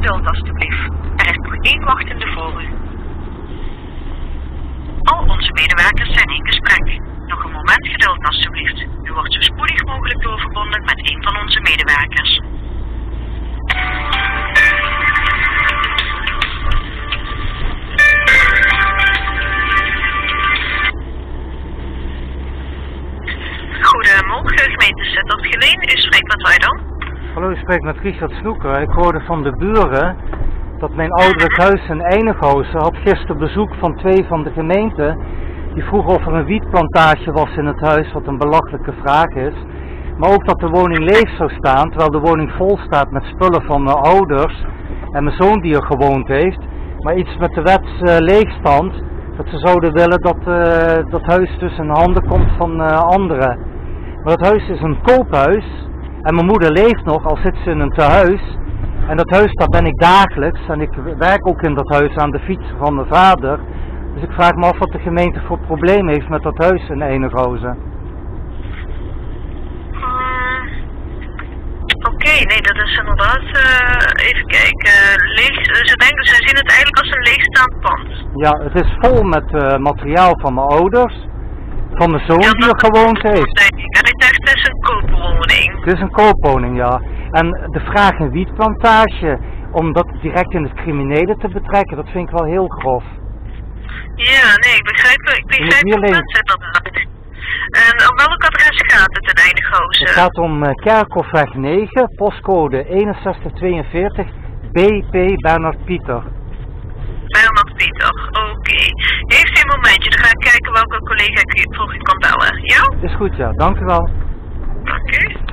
geduld alstublieft. Er is nog één wachtende voor u. Al onze medewerkers zijn in gesprek. Nog een moment geduld alstublieft. U wordt zo spoedig mogelijk doorverbonden met een van onze medewerkers. Goedemorgen, gemeente Sittard-Geleen. U spreekt met wij dan? Hallo, u spreekt met Richard Snoeker. Ik hoorde van de buren dat mijn ouderlijk huis in Eijnegouwen had gisteren bezoek van 2 van de gemeente. Die vroegen of er een wietplantage was in het huis, wat een belachelijke vraag is. Maar ook dat de woning leeg zou staan, terwijl de woning vol staat met spullen van mijn ouders en mijn zoon die er gewoond heeft. Maar iets met de wetsleegstand, dat ze zouden willen dat dat huis dus in handen komt van anderen. Maar dat huis is een koophuis en mijn moeder leeft nog, al zit ze in een tehuis. En dat huis, daar ben ik dagelijks en ik werk ook in dat huis aan de fiets van mijn vader. Dus ik vraag me af wat de gemeente voor probleem heeft met dat huis in Eijnegouwen. Oké, nee, dat is inderdaad, even kijken, ze zien het eigenlijk als een leegstaand pand. Ja, het is vol met materiaal van mijn ouders, van mijn zoon die er gewoond heeft. En ik dacht, het is een koopwoning. Het is een koopwoning, ja. En de vraag een wietplantage, om dat direct in het criminele te betrekken, dat vind ik wel heel grof. Ja, nee, ik begrijp het mensen inderdaad. En om welk adres gaat het in Eijnegouwen? Het gaat om Kerkhofweg 9, postcode 6142, BP Bernard Pieter. Bernard Pieter, oké. Heeft u een momentje, dan ga ik kijken welke collega ik voor u kan bellen, ja? Is goed, ja. Dank u wel. Dank u.